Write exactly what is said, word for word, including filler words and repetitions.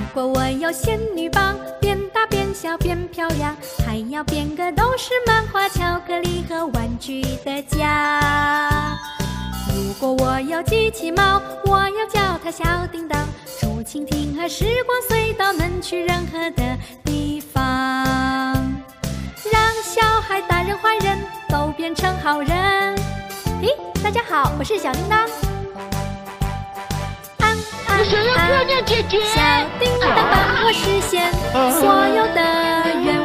果我有仙女棒，变大变小变漂亮，还要变个都是漫画、巧克力和玩具的家。如果我有机器猫，我要叫它小叮当，竹蜻蜓和时光隧道能去任何的地方，让小孩、大人、坏人都变成好人。咦，大家好，我是小叮当。安安安，小叮当帮我实现所有的愿